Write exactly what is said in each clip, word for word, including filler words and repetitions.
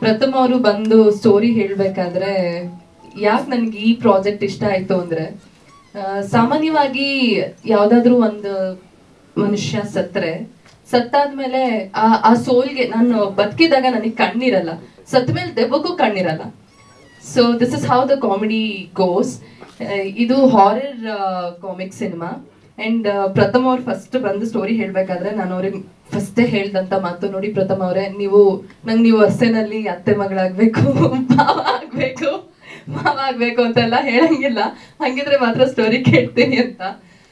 ಪ್ರಥಮ್ ಅವರು ಬಂದು ಸ್ಟೋರಿ ಹೇಳ್ಬೇಕಾದ್ರೆ ಯಾಕೆ ನನಗೆ ಈ ಪ್ರಾಜೆಕ್ಟ್ ಇಷ್ಟ ಆಯ್ತು ಅಂದ್ರೆ, ಸಾಮಾನ್ಯವಾಗಿ ಯಾವ್ದಾದ್ರು ಒಂದು ಮನುಷ್ಯ ಸತ್ರೆ ಸತ್ತಾದ್ಮೇಲೆ ಆ ಆ ಸೋಲ್ಗೆ, ನಾನು ಬದುಕಿದಾಗ ನನಗೆ ಕಣ್ಣಿರಲ್ಲ, ಸತ್ತ ಮೇಲೆ ದೆವ್ವಕ್ಕೂ ಕಣ್ಣಿರಲ್ಲ. So this is how the comedy goes. ಇದು horror comic cinema. And Pratham ಅವ್ರು ಫಸ್ಟ್ ಬಂದು ಸ್ಟೋರಿ ಹೇಳ್ಬೇಕಾದ್ರೆ ನಾನು ಅವ್ರಿಗೆ ಫಸ್ಟೇ ಹೇಳ್ದಂತ ಮಾತು, ನೋಡಿ ಪ್ರಥಮ್ ಅವರೇ, ನೀವು ನಂಗೆ ನೀವು ಹಸೆನಲ್ಲಿ ಅತ್ತೆ ಮಗಳಾಗ್ಬೇಕು, ಮಾವ ಆಗ್ಬೇಕು ಮಾವ ಆಗ್ಬೇಕು ಅಂತೆಲ್ಲ ಹೇಳಂಗಿಲ್ಲ, ಹಂಗಿದ್ರೆ ಮಾತ್ರ ಸ್ಟೋರಿ ಕೇಳ್ತೀನಿ ಅಂತ.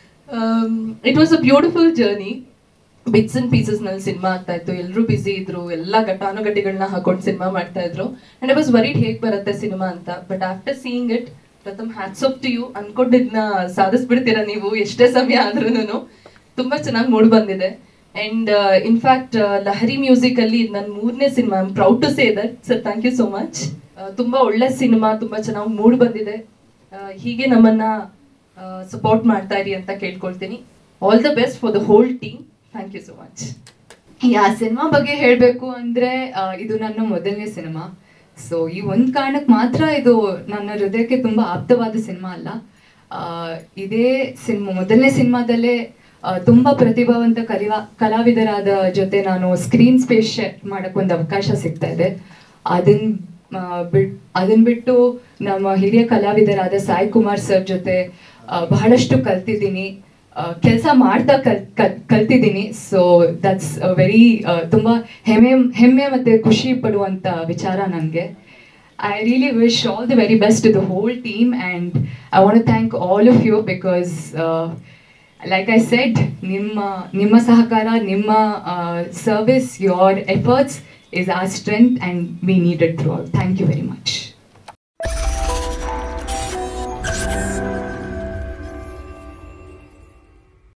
It was a beautiful journey. Bits and pieces ನಲ್ಲಿ ಸಿನಿಮಾ ಆಗ್ತಾ ಇತ್ತು, ಎಲ್ಲರೂ ಬಿಸಿ ಇದ್ರು, ಎಲ್ಲ ಘಟಾನುಘಟಿಗಳನ್ನ ಹಾಕೊಂಡು ಸಿನಿಮಾ ಮಾಡ್ತಾ ಇದ್ರು. ಅಂಡ್ ಐ ವಾಸ್ ವರಿಡ್ ಹೇಗ್ ಬರುತ್ತೆ ಸಿನಿಮಾ ಅಂತ. But after seeing it, Pratham hats off to you. ಅನ್ಕೊಂಡಿದ್ನ ಸಾಧಿಸ್ಬಿಡ್ತೀರಾ ನೀವು ಎಷ್ಟೇ ಸಮಯ ಆದ್ರೂನು. ತುಂಬಾ ಚೆನ್ನಾಗಿ ಮೂಡ್ ಬಂದಿದೆ. ಅಂಡ್ ಇನ್ಫ್ಯಾಕ್ಟ್ ಲಹರಿ ಮ್ಯೂಸಿಕ್ ಅಲ್ಲಿ ನನ್ನ ಮೂರನೇ cinema. I am proud to say that sir. Thank you so much. ತುಂಬಾ ಒಳ್ಳೆ ಸಿನಿಮಾ, ತುಂಬಾ ಚೆನ್ನಾಗಿ ಮೂಡ್ ಬಂದಿದೆ. ಹೀಗೆ ನಮ್ಮನ್ನ ಸಪೋರ್ಟ್ ಮಾಡ್ತಾ ಇರಿ ಅಂತ ಕೇಳ್ಕೊಳ್ತೀನಿ. All the best for the whole team. Thank you so much. Yeah cinema ಬಗ್ಗೆ ಹೇಳಬೇಕು ಅಂದರೆ, ಇದು ನನ್ನ ಮೊದಲನೇ ಸಿನಿಮಾ. ಸೊ ಈ ಒಂದು ಕಾರಣಕ್ಕೆ ಮಾತ್ರ ಇದು ನನ್ನ ಹೃದಯಕ್ಕೆ ತುಂಬ ಆಪ್ತವಾದ ಸಿನಿಮಾ ಅಲ್ಲ. ಇದೇ ಸಿನಿಮಾ ಮೊದಲನೇ ಸಿನಿಮಾದಲ್ಲೇ ತುಂಬ ಪ್ರತಿಭಾವಂತ ಕಲಿವಾ ಕಲಾವಿದರಾದ ಜೊತೆ ನಾನು ಸ್ಕ್ರೀನ್ ಸ್ಪೇಸ್ ಶೇರ್ ಮಾಡೋಕ್ಕೊಂದು ಅವಕಾಶ ಸಿಗ್ತಾ ಇದೆ. ಅದನ್ನ ಬಿಟ್ ಅದನ್ನ ಬಿಟ್ಟು ನಮ್ಮ ಹಿರಿಯ ಕಲಾವಿದರಾದ ಸಾಯಿ ಕುಮಾರ್ ಸರ್ ಜೊತೆ ಬಹಳಷ್ಟು ಕಲ್ತಿದ್ದೀನಿ, ಕೆಲಸ ಮಾಡ್ತಾ ಕಲ್ ಕಲ್ ಕಲ್ತಿದ್ದೀನಿ. ಸೊ ದಟ್ಸ್ ವೆರಿ ತುಂಬ ಹೆಮ್ಮೆ ಹೆಮ್ಮೆ ಮತ್ತು ಖುಷಿ ಪಡುವಂಥ ವಿಚಾರ ನನಗೆ. I really wish all the very best to the whole team and I want to thank all of you because like I said, ನಿಮ್ಮ ನಿಮ್ಮ ಸಹಕಾರ, ನಿಮ್ಮ service, your efforts is our strength and we need it throughout. Thank you very much.